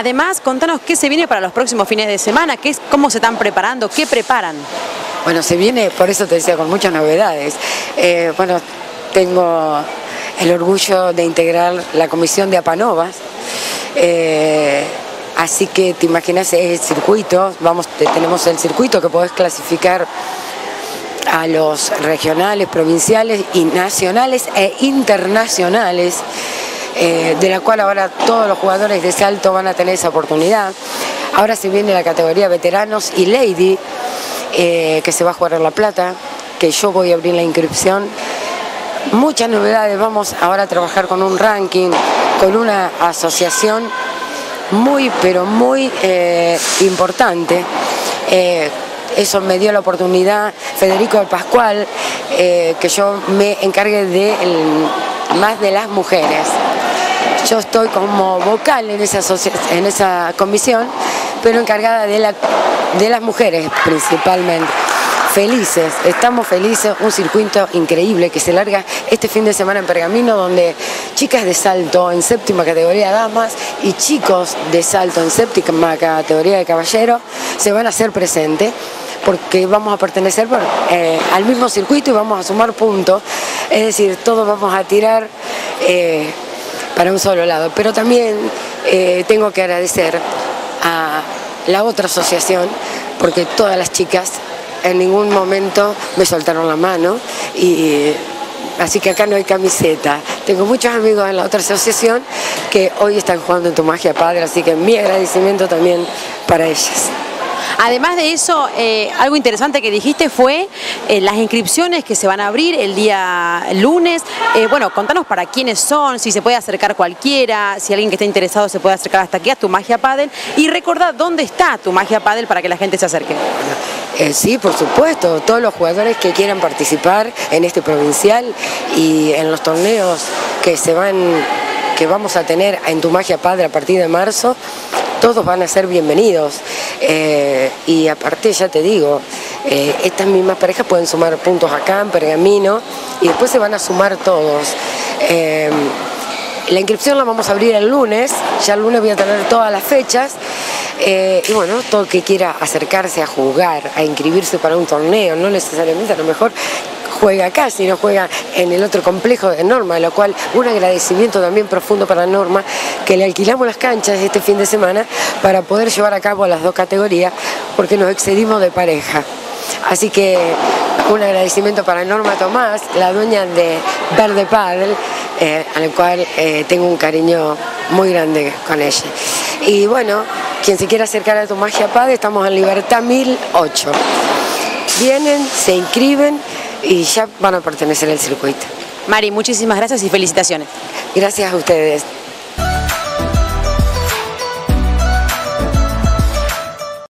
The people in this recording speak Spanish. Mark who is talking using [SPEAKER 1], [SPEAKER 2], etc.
[SPEAKER 1] Además, contanos qué se viene para los próximos fines de semana, cómo se están preparando, qué preparan.
[SPEAKER 2] Bueno, se viene, por eso te decía, con muchas novedades. Bueno, tengo el orgullo de integrar la comisión de Apanovas, así que te imaginas el circuito, tenemos el circuito que podés clasificar a los regionales, provinciales y nacionales e internacionales, de la cual ahora todos los jugadores de Salto van a tener esa oportunidad. Ahora se viene la categoría veteranos y lady, que se va a jugar en La Plata, que yo voy a abrir la inscripción. Muchas novedades, vamos ahora a trabajar con un ranking, con una asociación muy, pero muy importante. Eso me dio la oportunidad Federico del Pascual, que yo me encargue más de las mujeres. Yo estoy como vocal en esa comisión, pero encargada de las mujeres principalmente. Felices, estamos felices, un circuito increíble que se larga este fin de semana en Pergamino, donde chicas de Salto en séptima categoría damas y chicos de Salto en séptima categoría de caballero se van a hacer presentes, porque vamos a pertenecer al mismo circuito y vamos a sumar puntos, es decir, todos vamos a tirar para un solo lado. Pero también tengo que agradecer a la otra asociación, porque todas las chicas en ningún momento me soltaron la mano, y así que acá no hay camiseta. Tengo muchos amigos en la otra asociación que hoy están jugando en Tu Magia Padre, así que mi agradecimiento también para ellas.
[SPEAKER 1] Además de eso, algo interesante que dijiste fue las inscripciones que se van a abrir el día lunes. Bueno, contanos para quiénes son, si se puede acercar cualquiera, si alguien que esté interesado se puede acercar hasta aquí a Tu Magia Padel, y recordad dónde está Tu Magia Padel para que la gente se acerque.
[SPEAKER 2] Sí, por supuesto, todos los jugadores que quieran participar en este provincial y en los torneos que vamos a tener en Tu Magia Padre a partir de marzo, todos van a ser bienvenidos, y aparte ya te digo, estas mismas parejas pueden sumar puntos acá en Pergamino y después se van a sumar todos. La inscripción la vamos a abrir el lunes, ya el lunes voy a tener todas las fechas, y bueno, todo el que quiera acercarse a jugar, a inscribirse para un torneo, no necesariamente a lo mejor juega acá, sino juega en el otro complejo de Norma, de lo cual un agradecimiento también profundo para Norma, que le alquilamos las canchas este fin de semana para poder llevar a cabo las dos categorías, porque nos excedimos de pareja. Así que un agradecimiento para Norma Tomás, la dueña de Verde Padel, a la cual tengo un cariño muy grande con ella. Y bueno, quien se quiera acercar a Tu Magia Padel, estamos en Libertad 1008. Vienen, se inscriben y ya van a pertenecer al circuito.
[SPEAKER 1] Mari, muchísimas gracias y felicitaciones.
[SPEAKER 2] Gracias a ustedes.